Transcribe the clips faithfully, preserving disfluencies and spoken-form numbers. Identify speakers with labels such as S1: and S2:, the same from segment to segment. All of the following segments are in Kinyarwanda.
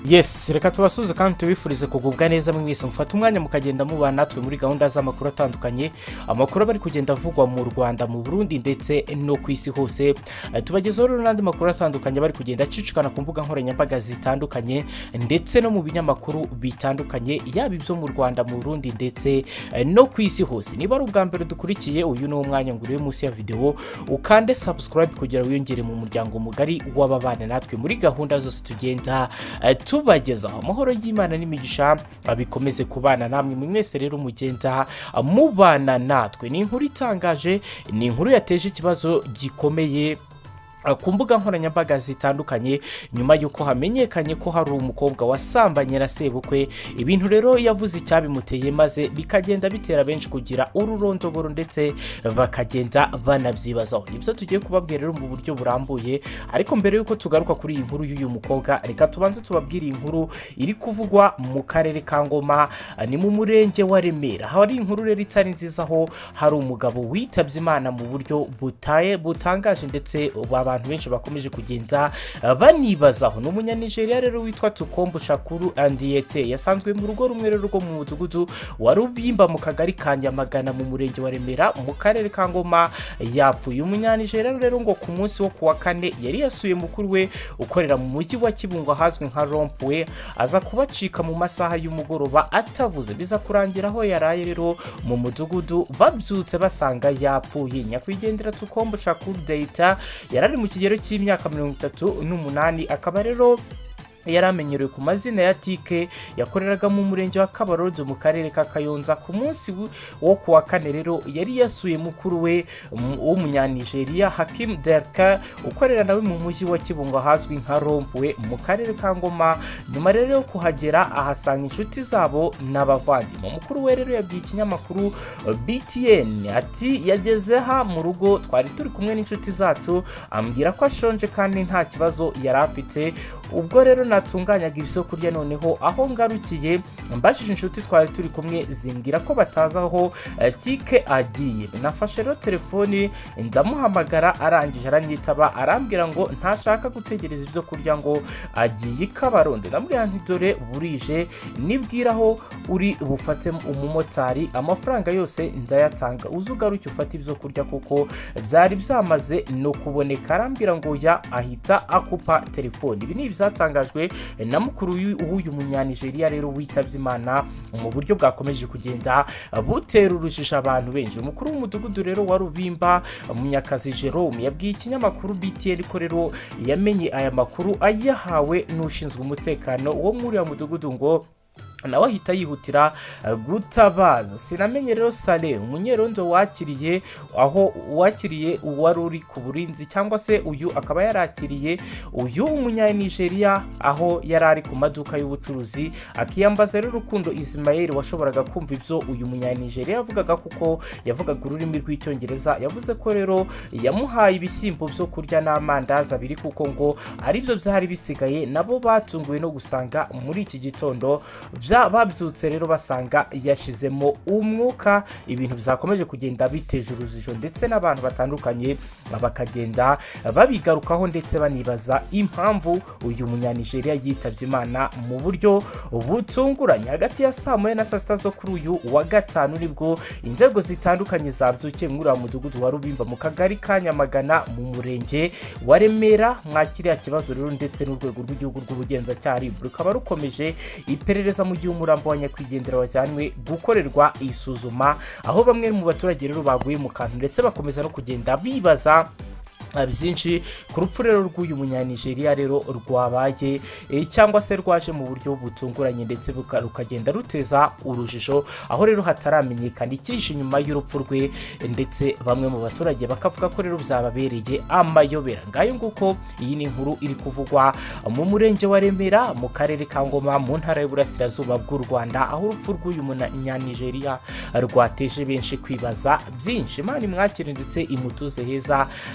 S1: Yes, reka tubasuze kandi tubifurize kugubwa neza mwese mufata umwanya mukagenda mubana natwe muri gahunda z'amakuru atandukanye, amakuru bari kugenda avugwa mu Rwanda, mu Burundi ndetse no ku isi hose. Tubagezaho rero n'andi makuru atandukanye bari kugenda cicikana ku mbuga nkoranyambaga zitandukanye ndetse no mu binyamakuru bitandukanye, yaba ibyo mu Rwanda, mu Burundi ndetse no ku isi hose. Niba ari ubwa mbere dukurikiye, uyu ni umwanya nguriye munsi ya video, ukande subscribe kugira wiyongere mu muryango mugari w'ababana natwe muri gahunda zose tugenda tubagezaho. Amahoro y'Imana n'imigisha abikomeze kubana namwe mwese rero mugenda mubana natwe. Ni inkuru itangaje, ni inkuru yateje ikibazo gikomeye ku mbuga nkoranyambaga zitandukanye nyuma yuko hamenyekanye ko hari umukobwa wasambanye na Sebukwe. Ibintu rero yavuze icyabimuteye maze bikagenda bitera benshi kugira ururondogoro ndetse bakagenda banabyibazaho. Nibyo tugiye kubabwira rero mu buryo burambuye, ariko mbere yuko tugaruka kuri iyi nkuru y'uyu mukobwa, reka tubanze tubabwire inkuru iri kuvugwa mu karere ka Ngoma, ni mu murenge wa Remera. Hari inkuru rero itari nziza aho hari umugabo witabye Imana mu buryo butaye butangaje ndetse abantu benshi bakomeje kugenda banibazaho. Ni umunyanigeriya rero witwa Tukombo Shakuru Andiyete, yasanzwe mu rugo rumwe rero rwo mu mudugudu wa Rubimba mu kagari ka Nyamagana mu murenge wa Remera mu karere ka Ngoma yapfuye. Umunyanigeriya rero ngo ku munsi wo kuwa kane yari yasuye mukuru we ukorera mu mujyi wa Kibungo ahazwi nka Rompwe, aza kubacika mu masaha y'umugoroba atavuze, biza kurangira aho yaraye rero mu mudugudu babyutse basanga yapfuye. Nyakwigendera Tukombo Shakuru Deita yarari mu kigero cy'imyaka mirongo itatu n'umunani, akaba rero yaramenyerewe ku mazina ya Tike, yakoreraga mu murenge wa Kabarodo mu karere ka Kayonza. Ku munsi wo kuwa kane rero yari yasuye mukuru we w'umunyanigeriya Hakim Derka ukorera nawe mu mujyi wa Kibungo ahazwi nka Rompwe mu karere ka Ngoma. Nyuma rero yo kuhagera ahasanga inshuti zabo n'abavandimwe. Mukuru we rero yabwiye ikinyamakuru B T N ati yageze ha mu rugo twari turi kumwe n'inshuti zacu, ambwira ko ashonje kandi nta kibazo yari afite. Ubwo rero natunganyaga ibyo kurya, noneho aho ngarukiye mbashije inshuti twari turi kumwe zimbwira ko bataza aho Tike agiye. Nafashe rero telefoni ndamuhamagara, arangije aranyitaba arambwira ngo ntashaka gutegereza ibyo kurya ngo agiye Kabarondo. Ndambwira nti dore burije, nibwiraho uri bufate umumotari amafaranga yose ndayatanga, uzugaruke ufate ibyo kurya kuko byari byamaze no kuboneka. Arambwira ngo ya, ahita akupa telefoni. Ibi ni ibyatangajwe na mukuru w'uyu munyanigeriya rero witabye Imana mu buryo bwakomeje kugenda butera urujijo abantu benshi. Umukuru w'umudugudu rero wa Rubimba Munyakazi Jerome yabwiye ikinyamakuru B T N ko rero yamenye aya makuru ayahawe n'ushinzwe umutekano wo muri uyu mudugudu ngo nawe ahita yihutira gutabaza. Sinamenye rero Sale umunyerondo wakiriye aho wakiriye uwari uri ku burinzi, cyangwa se uyu akaba yarakiriye uyu umunyanigeriya aho yari ari ku maduka y'ubucuruzi, akiyambaza rero Rukundo Ismael washoboraga kumva ibyo uyu munyanigeriya yavugaga kuko yavugaga ururimi rw'icyongereza. Yavuze ko rero yamuhaye ibishyimbo byo kurya n'amandazi abiri kuko ngo ari byo byari bisigaye. Nabo batunguwe no gusanga muri iki gitondo babyutse rero basanga yashizemo umwuka. Ibintu byakomeje kugenda biteje urujijo ndetse n'abantu batandukanye bakagenda babigarukaho ndetse banibaza impamvu uyu munyanigeriya yitabye Imana mu buryo butunguranye. Hagati ya saa moya na saa sita zo kuri uyu wa gatanu nibwo inzego zitandukanye zabyukiye muri uyu mudugudu wa Rubimba mu kagari ka Nyamagana mu murenge wa Remera mwakiriya kibazo rero, ndetse n'urwego rw'igihugu rw'ubugenzacyaha rukaba rukomeje iperereza mu gihe umurambo wa nyakwigendera wajyanwe gukorerwa isuzuma, aho bamwe mu baturage rero baguye mu kantu ndetse bakomeza no kugenda bibaza byinshi ku rupfu rero rw'uyu munyanigeriya rero rwabaye e, cyangwa se rwaje mu buryo butunguranye ndetse rukagenda ruteza urujijo, aho rero hataramenyekana ikihishe inyuma y'urupfu rwe, ndetse bamwe mu baturage bakavuga ko rero byababereye amayobera. Ngayo nguko iyi ni inkuru iri kuvugwa mu murenge wa Remera mu karere ka Ngoma mu ntara y'Uburasirazuba bw'u Rwanda, aho urupfu rw'uyu munyanigeriya rwateje benshi kwibaza byinshi. Imana imwakire ndetse imutuze heza ndetse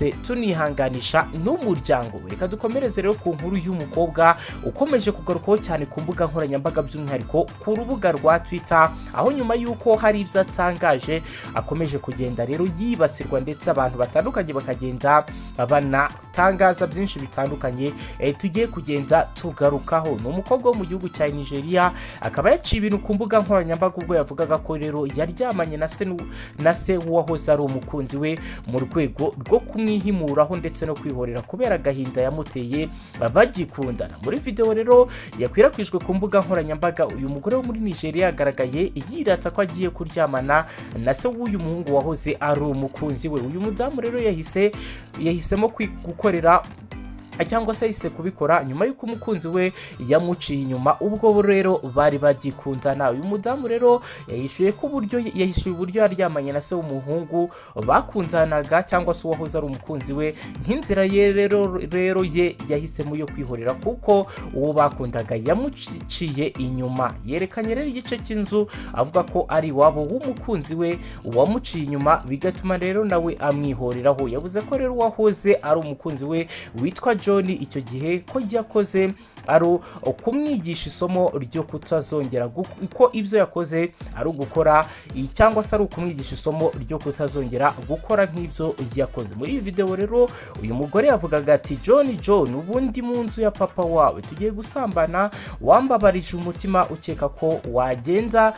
S1: ndetse tunihanganisha n'umuryango. Reka dukomereze rero ku nkuru y'umukobwa ukomeje kugarukaho cyane ku mbuga nkoranyambaga by'umwihariko ku rubuga rwa Twitter, aho nyuma y'uko hari ibyo atangaje akomeje kugenda rero yibasirwa ndetse abantu batandukanye bakagenda banatangaza byinshi bitandukanye e, tugiye kugenda tugarukaho. Ni umukobwa wo mu gihugu cya Nigeria, akaba yaciye ibintu ku mbuga nkoranyambaga ubwo yavugaga ko rero yaryamanye na se na se wahoze ari umukunzi we mu rwego rwo kumwihimuraho ndetse no kwihorera kubera agahinda yamuteye bagikundana. Muri video rero yakwirakwijwe ku mbuga nkoranyambaga, uyu mugore wo muri Nigeria yagaragaye yirata ko agiye kuryamana na se w'uyu muhungu wahoze ari umukunzi we. Uyu mudamu rero yahise yahisemo gukorera cyangwa se yahise kubikora nyuma y'uko umukunzi we yamuciye inyuma ubwo rero bari bagikundana. Uyu mudamu rero yahishuye ko uburyo yahishuye uburyo yaryamanye na se w'umuhungu bakundanaga cyangwa se uwahoze ari umukunzi we nk'inzira ye rero rero ye yahisemo yo kwihorera kuko uwo bakundaga yamuciye inyuma. Yerekanye rero igice cy'inzu avuga ko ari iwabo w'umukunzi we wamuciye inyuma, bigatuma rero nawe amwihoreraho. Yavuze ko rero uwahoze ari umukunzi we witwa John icyo gihe ko yakoze ari kumwigisha isomo ryo kutazongera ko ibyo yakoze ari ugukora cyangwa se ari ukumwigisha isomo ryo kutazongera gukora nk'ibyo yakoze. Muri iyi video rero uyu mugore yavugaga ati John John ubundi mu nzu ya papa wawe tugiye gusambana, wambabarije umutima ukeka ko wagenda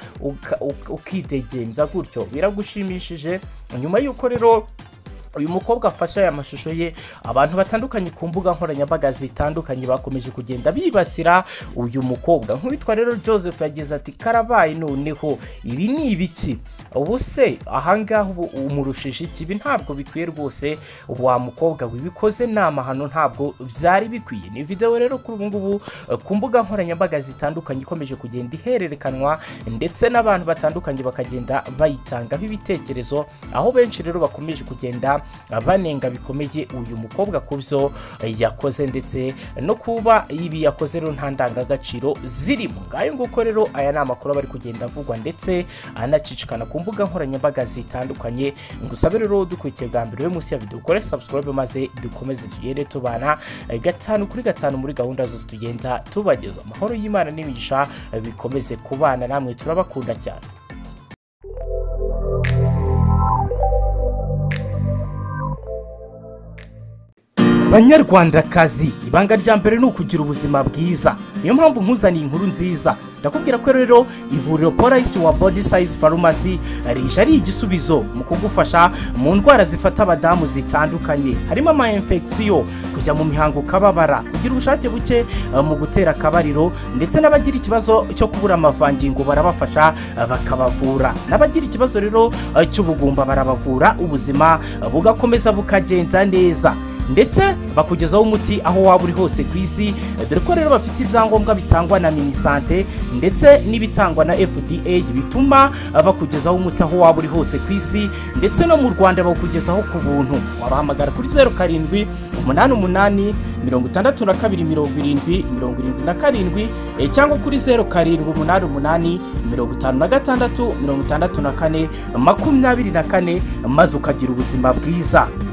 S1: ukidegembya gutyo biragushimishije. Nyuma y'uko rero uyu mukobwa afasha aya mashusho ye, abantu batandukanye ku mbuga nkoranyambaga zitandukanye bakomeje kugenda bibasira uyu mukobwa. Nk'uwitwa rero Joseph yagize ati karabaye noneho ibi ni ibiki ubu se ahangaha umurushije iki, ibi ntabwo bikwiye rwose wa mukobwa wibikoze nama hano ntabwo byari bikwiye. Ni video rero kuri ubu ngubu ku mbuga nkoranyambaga zitandukanye ikomeje kugenda ihererekanwa ndetse n'abantu batandukanye bakagenda bayitangaho ibitekerezo, aho benshi rero bakomeje kugenda banenga bikomeye uyu mukobwa kubyo yakoze ndetse no kuba ibi yakoze rero nta ndangagaciro zirimo. Ngayo nguko rero aya ni amakuru bari kugenda avugwa ndetse anacicikana ku mbuga nkoranyambaga zitandukanye. Ngusabe rero dukurikiye bwa mbere munsi ya video ukore subscribe maze dukomeze tugende tubana gatanu kuri gatanu muri gahunda zose tugenda tubageza. Amahoro y'Imana n'imigisha bikomeze kubana namwe, turabakunda cyane. Banyarwandakazi, ibanga rya mbere ni ukugira ubuzima bwiza. Niyo mpamvu nkuzaniye inkuru nziza. Ndakubwira ko rero ivuriro Police wa Body Size Pharmacy rije ari igisubizo mu kugufasha mu ndwara zifata abadamu zitandukanye, harimo ama infection, kujya mu mihango kababara, kugira ubushake buke mu gutera akabariro, ndetse n'abagira ikibazo cyo kubura amavangingo barabafasha bakabavura, n'abagira ikibazo rero cy'ubugumba barabavura, ubuzima bugakomeza bukagenda neza, ndetse bakugezaho umuti aho waba uri hose ku isi, dore ko rero bafite ibyangombwa bitangwa na Minisante ndetse n'ibitangwa na F D A bituma bakugezaho umuti aho waba uri hose ku isi, ndetse no mu Rwanda bakugezaho ku buntu. Wabahamagara kuri zero karindwi umunani umunani mirongo itandatu na kabiri mirongo irindwi mirongo irindwi na karindwi cyangwa kuri zero karindwi umunani umunani mirongo itanu na gatandatu mirongo itandatu na kane makumyabiri na kane maze ukagira ubuzima bwiza.